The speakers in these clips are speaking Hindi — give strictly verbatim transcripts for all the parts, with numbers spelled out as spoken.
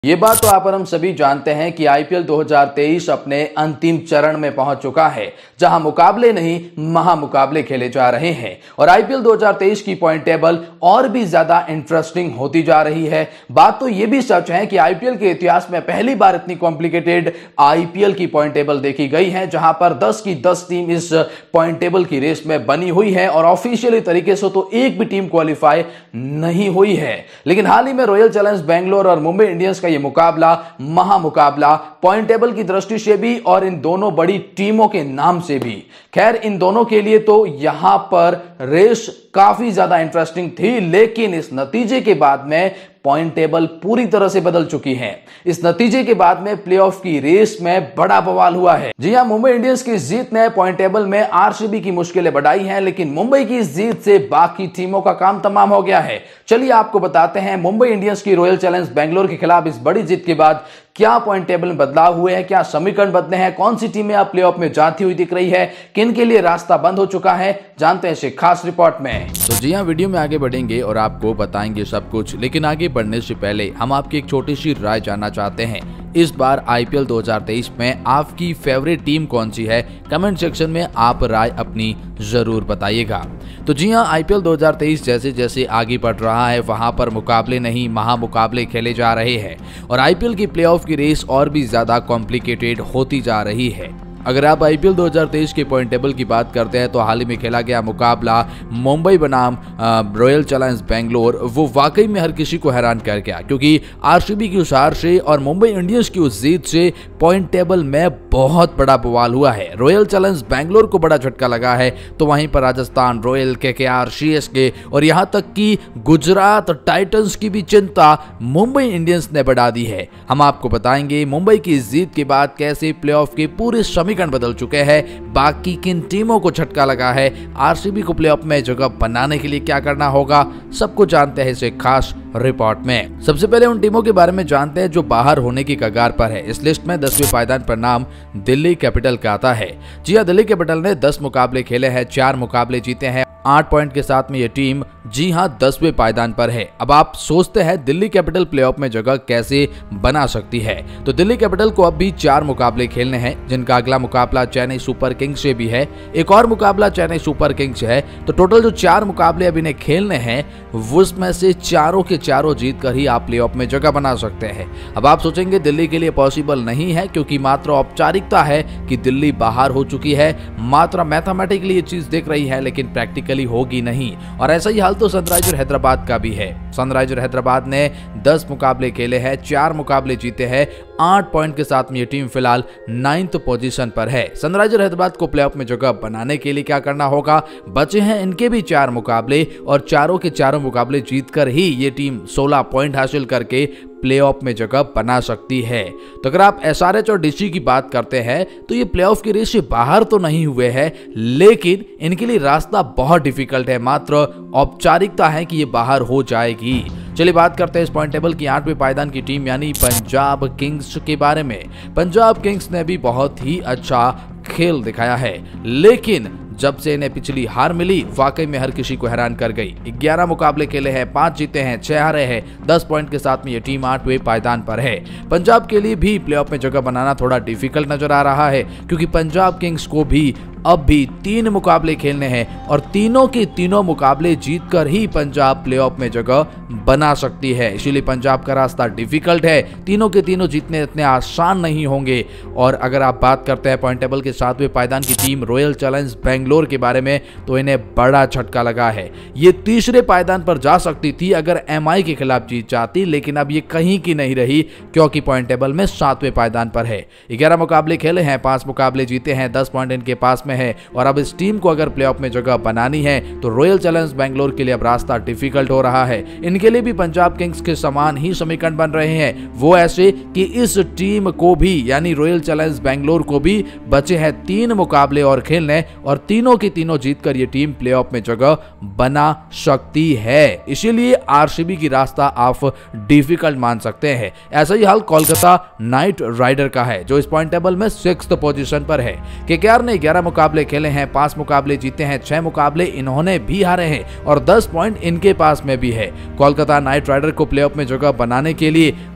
ये बात तो आप और हम सभी जानते हैं कि आईपीएल दो हज़ार तेईस अपने अंतिम चरण में पहुंच चुका है, जहां मुकाबले नहीं महामुकाबले खेले जा रहे हैं और आईपीएल दो हज़ार तेईस की पॉइंट टेबल और भी ज्यादा इंटरेस्टिंग होती जा रही है। बात तो ये भी सच है कि आईपीएल के इतिहास में पहली बार इतनी कॉम्प्लिकेटेड आईपीएल की पॉइंट टेबल देखी गई है, जहां पर दस की दस टीम इस पॉइंट टेबल की रेस में बनी हुई है और ऑफिशियली तरीके से तो एक भी टीम क्वालिफाई नहीं हुई है। लेकिन हाल ही में रॉयल चैलेंजर्स बेंगलोर और मुंबई इंडियंस का ये मुकाबला महामुकाबला पॉइंट टेबल की दृष्टि से भी और इन दोनों बड़ी टीमों के नाम से भी, खैर इन दोनों के लिए तो यहां पर रेस काफी ज्यादा इंटरेस्टिंग थी, लेकिन इस नतीजे के बाद में पॉइंट टेबल पूरी तरह से बदल चुकी है। इस नतीजे के बाद में प्लेऑफ की रेस में बड़ा बवाल हुआ है। जी हां, मुंबई इंडियंस की जीत ने पॉइंट टेबल में आरसीबी की मुश्किलें बढ़ाई हैं, लेकिन मुंबई की जीत से बाकी टीमों का काम तमाम हो गया है। चलिए आपको बताते हैं मुंबई इंडियंस की रॉयल चैलेंजर्स बेंगलोर के खिलाफ इस बड़ी जीत के बाद क्या पॉइंट टेबल में बदलाव हुए हैं, क्या समीकरण बदले हैं, कौन सी टीमें अब प्लेऑफ में जाती हुई दिख रही है, किन के लिए रास्ता बंद हो चुका है, जानते हैं इस खास रिपोर्ट में। तो जी हां, वीडियो में आगे बढ़ेंगे और आपको बताएंगे सब कुछ, लेकिन आगे बढ़ने से पहले हम आपकी एक छोटी सी राय जानना चाहते हैं। इस बार आईपीएल दो हज़ार तेईस में आपकी फेवरेट टीम कौन सी है? कमेंट सेक्शन में आप राय अपनी जरूर बताइएगा। तो जी हां, आईपीएल दो हज़ार तेईस जैसे जैसे आगे बढ़ रहा है, वहां पर मुकाबले नहीं महामुकाबले खेले जा रहे हैं और आईपीएल की प्लेऑफ की रेस और भी ज्यादा कॉम्प्लिकेटेड होती जा रही है। अगर आप आईपीएल दो हज़ार तेईस के पॉइंट टेबल की बात करते हैं तो हाल ही में खेला गया मुकाबला मुंबई बनाम रॉयल चैलेंजर्स बेंगलोर, वो वाकई में हर किसी को हैरान कर गया, क्योंकि आरसीबी की उस हार से और मुंबई इंडियंस की उस जीत से पॉइंट टेबल में बहुत बड़ा बवाल हुआ है। रॉयल चैलेंजर्स बेंगलोर को बड़ा झटका लगा है, तो वहीं पर राजस्थान रॉयल, केकेआर, सीएसके और यहां तक कि गुजरात टाइटंस की भी चिंता मुंबई इंडियंस ने बढ़ा दी है। हम आपको बताएंगे मुंबई की जीत के बाद कैसे प्लेऑफ के पूरे समीकरण बदल चुके हैं, बाकी किन टीमों को झटका लगा है, आरसीबी को प्लेऑफ में जगह बनाने के लिए क्या करना होगा, सब कुछ जानते हैं इस खास रिपोर्ट में। सबसे पहले उन टीमों के बारे में जानते हैं जो बाहर होने की कगार पर है। इस लिस्ट में दसवें पायदान पर नाम दिल्ली कैपिटल का आता है। जी हां, दिल्ली कैपिटल ने दस मुकाबले खेले हैं, चार मुकाबले जीते हैं, आठ पॉइंट के साथ में ये टीम जी हां दसवें पायदान पर है। अब आप सोचते हैं दिल्ली कैपिटल प्लेऑफ में जगह कैसे बना सकती है, तो दिल्ली कैपिटल को अब भी चार मुकाबले खेलने हैं, जिनका अगला मुकाबला चेन्नई सुपर किंग्स से भी है, एक और मुकाबला चेन्नई सुपर किंग्स से है। तो टोटल जो चार मुकाबले अब इन्हें खेलने हैं, उसमें से चारों के चारों जीत कर ही आप प्लेऑफ में जगह बना सकते हैं। अब आप सोचेंगे दिल्ली के लिए पॉसिबल नहीं है, क्योंकि मात्र औपचारिकता है कि दिल्ली बाहर हो चुकी है, मात्र मैथमेटिकली ये चीज दिख रही है, लेकिन प्रैक्टिकली होगी नहीं। और ऐसा ही हाल तो सनराइजर हैदराबाद का भी है। सनराइजर हैदराबाद ने दस मुकाबले खेले हैं, चार मुकाबले जीते हैं, आठ पॉइंट के साथ में ये टीम फिलहाल नाइन्थ पोजीशन पर है। सनराइजर हैदराबाद को प्लेऑफ में जगह बनाने के लिए क्या करना होगा? बचे हैं इनके भी चार मुकाबले और चारों के चारों मुकाबले जीतकर ही ये टीम सोलह पॉइंट हासिल करके प्लेऑफ में जगह बना सकती है। तो अगर आप एसआरएच और डीसी की बात करते हैं तो ये प्लेऑफ की रेस से बाहर तो नहीं हुए हैं, लेकिन इनके लिए रास्ता बहुत डिफिकल्ट है, मात्र औपचारिकता है कि ये बाहर हो जाएगी। चलिए बात करते हैं इस पॉइंट टेबल की आठवें पायदान की टीम यानी पंजाब किंग्स के बारे में। पंजाब किंग्स ने भी बहुत ही अच्छा खेल दिखाया है, लेकिन जब से इन्हें पिछली हार मिली वाकई में हर किसी को हैरान कर गई। ग्यारह मुकाबले खेले हैं, पांच जीते हैं, छह हारे हैं, दस पॉइंट के साथ में ये टीम आठवें पायदान पर है। पंजाब के लिए भी प्लेऑफ में जगह बनाना थोड़ा डिफिकल्ट नजर आ रहा है, क्योंकि पंजाब किंग्स को भी अब भी तीन मुकाबले खेलने हैं और तीनों के तीनों मुकाबले जीतकर ही पंजाब प्लेऑफ में जगह बना सकती है। इसीलिए पंजाब का रास्ता डिफिकल्ट है, तीनों के तीनों जीतने इतने आसान नहीं होंगे। और अगर आप बात करते हैं पॉइंट टेबल के सातवें पायदान की टीम रॉयल चैलेंजर्स बेंगलोर के बारे में, तो इन्हें बड़ा झटका लगा है। ये तीसरे पायदान पर जा सकती थी अगर एमआई के खिलाफ जीत जाती, लेकिन अब ये कहीं की नहीं रही, क्योंकि पॉइंट टेबल में सातवें पायदान पर है। ग्यारह मुकाबले खेले हैं, पांच मुकाबले जीते हैं, दस पॉइंट इनके पास है। और अब इस टीम को अगर प्लेऑफ में जगह बनानी है तो रॉयल चैलेंजर्स बेंगलोर के लिए अब रास्ता डिफिकल्ट हो रहा है। इनके लिए भी पंजाब किंग्स के समान ही समीकरण बन रहे हैं, वो ऐसे कि इस टीम को भी यानी रॉयल चैलेंजर्स बेंगलोर को भी बचे हैं तीन मुकाबले और खेलने, और तीनों के तीनों जीतकर ये टीम प्लेऑफ में जगह बना सकती है। इसीलिए आरसीबी की रास्ता आप डिफिकल्ट मान सकते हैं। ऐसा ही हाल कोलकाता नाइट राइडर का है, जो इस पॉइंट टेबल में सिक्स्थ पोजीशन पर है। केकेआर ने ग्यारह मुकाबले खेले हैं, पांच मुकाबले जीते हैं, छह मुकाबले इन्होंने भी हारे हैं और दस पॉइंट इनके पास में भी है। कोलकाता नाइट राइडर को प्लेऑफ में जगह बनाने के लिए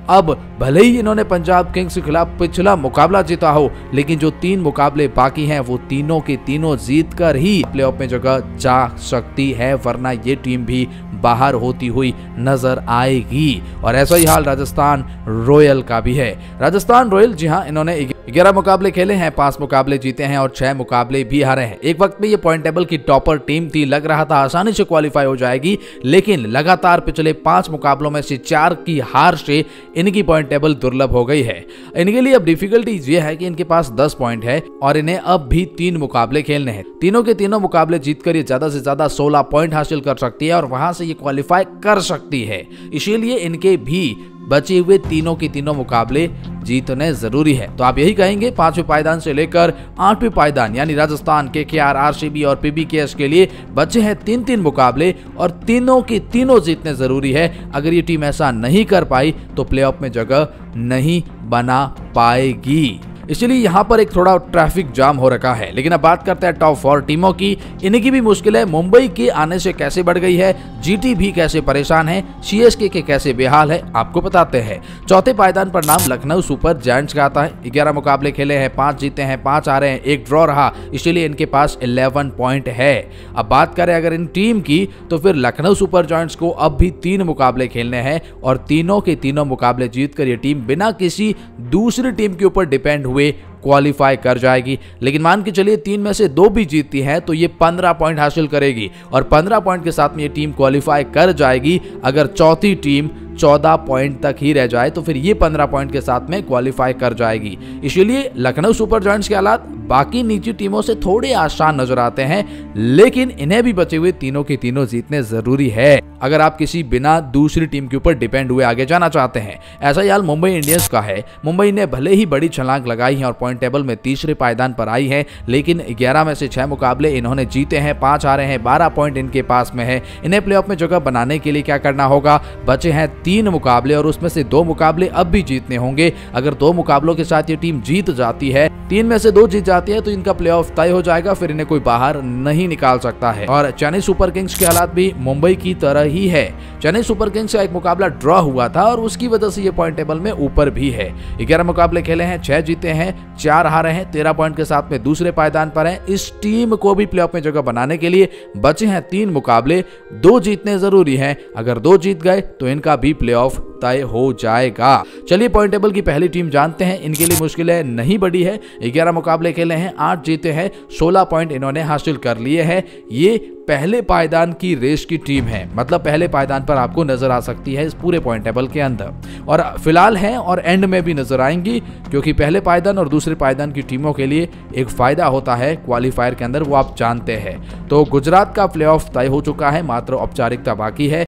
अब भले ही इन्होंने पंजाब किंग्स के खिलाफ पिछला मुकाबला जीता हो, लेकिन जो तीन मुकाबले बाकी हैं वो तीनों के तीनों जीत कर ही प्लेऑफ में जगह जा सकती है, वरना ये टीम भी बाहर होती हुई नजर आएगी। और ऐसा ही हाल राजस्थान रॉयल का भी है। राजस्थान रॉयल, जी हाँ, इन्होंने ग्यारह मुकाबले खेले हैं, पांच मुकाबले जीते हैं और छह मुकाबले भी हारे हैं। एक वक्त में ये पॉइंट टेबल की टॉपर टीम थी, लग रहा था आसानी से क्वालिफाई हो जाएगी, लेकिन लगातार पिछले पांच मुकाबलों में से चार की हार से इनकी पॉइंट टेबल दुर्लभ हो गई है। इनके लिए अब डिफिकल्टीज ये है कि इनके पास दस पॉइंट है और इन्हें अब भी तीन मुकाबले खेलने हैं। तीनों के तीनों मुकाबले जीतकर ये ज्यादा से ज्यादा सोलह पॉइंट हासिल कर सकती है और वहां से ये क्वालिफाई कर सकती है। इसीलिए इनके भी बचे हुए तीनों के तीनों मुकाबले जीतने जरूरी है। तो आप यही कहेंगे पांचवें पायदान से लेकर आठवें पायदान यानी राजस्थान, केकेआर, आरसीबी और पीबीकेएस के लिए बचे हैं तीन तीन मुकाबले और तीनों के तीनों जीतने जरूरी है। अगर ये टीम ऐसा नहीं कर पाई तो प्लेऑफ में जगह नहीं बना पाएगी। इसलिए यहाँ पर एक थोड़ा ट्रैफिक जाम हो रखा है। लेकिन अब बात करते हैं टॉप फोर टीमों की। इनकी भी मुश्किल है। मुंबई के आने से कैसे बढ़ गई है, जीटी भी कैसे परेशान है, सीएसके के कैसे बेहाल है, आपको बताते हैं। चौथे पायदान पर नाम लखनऊ सुपर जायंट्स का आता है। ग्यारह मुकाबले खेले हैं, पांच जीते हैं, पांच हारे हैं, एक ड्रॉ रहा, इसीलिए इनके पास इलेवन पॉइंट है। अब बात करें अगर इन टीम की, तो फिर लखनऊ सुपर जायंट्स को अब भी तीन मुकाबले खेलने हैं और तीनों के तीनों मुकाबले जीतकर ये टीम बिना किसी दूसरी टीम के ऊपर डिपेंड हुए क्वालिफाई कर जाएगी। लेकिन मान के चलिए तीन में से दो भी जीतती है तो ये पंद्रह पॉइंट हासिल करेगी और पंद्रह पॉइंट के साथ में ये टीम क्वालिफाई कर जाएगी। अगर चौथी टीम चौदह पॉइंट तक ही रह जाए तो फिर ये पंद्रह पॉइंट के साथ में क्वालिफाई कर जाएगी। इसीलिए लखनऊ सुपर जायंट्स के हालात बाकी निजी टीमों से थोड़े आसान नजर आते हैं, लेकिन इन्हें भी बचे हुए तीनों के तीनों जीतने जरूरी है अगर आप किसी बिना दूसरी टीम के ऊपर डिपेंड हुए आगे जाना चाहते हैं। ऐसा ही हाल मुंबई इंडियंस का है। मुंबई ने भले ही बड़ी छलांग लगाई है और पॉइंट टेबल में तीसरे पायदान पर आई है, लेकिन ग्यारह में से छह मुकाबले इन्होंने जीते हैं, पांच हारे हैं, बारह पॉइंट इनके पास में है। इन्हें प्लेऑफ में जगह बनाने के लिए क्या करना होगा? बचे हैं तीन मुकाबले और उसमें से दो मुकाबले अब भी जीतने होंगे। अगर दो मुकाबलों के साथ ये टीम जीत जाती है, तीन में से दो जीत जाती है, तो इनका प्लेऑफ तय हो जाएगा, फिर इन्हें कोई बाहर नहीं निकाल सकता है। और चेन्नई सुपर किंग्स के हालात भी मुंबई की तरह ही है। चेन्नई सुपर किंग्स का एक मुकाबला ड्रॉ हुआ था और उसकी वजह से ये पॉइंट टेबल में ऊपर भी है। ग्यारह मुकाबले खेले हैं, छह जीते हैं, चार हारे हैं, तेरह पॉइंट के साथ में दूसरे पायदान पर है। इस टीम को भी प्लेऑफ में जगह बनाने के लिए बचे हैं तीन मुकाबले, दो जीतने जरूरी हैं। अगर दो जीत गए तो इनका भी प्लेऑफ तय हो जाएगा। चलिए पॉइंट टेबल की पहली टीम जानते हैं। इनके लिए मुश्किलें नहीं बढ़ी है। ग्यारह मुकाबले खेले हैं, आठ जीते हैं, सोलह पॉइंट इन्होंने हासिल कर लिए हैं। ये पहले पायदान की रेस की टीम है, मतलब पहले पायदान पर आपको नजर आ सकती है इस पूरे पॉइंट टेबल के अंदर, और फिलहाल है और एंड में भी नजर आएंगी, क्योंकि पहले पायदान और दूसरे पायदान की टीमों के लिए एक फायदा होता है क्वालिफायर के अंदर, वो आप जानते हैं। तो गुजरात का प्लेऑफ तय हो चुका है, मात्र औपचारिकता बाकी है।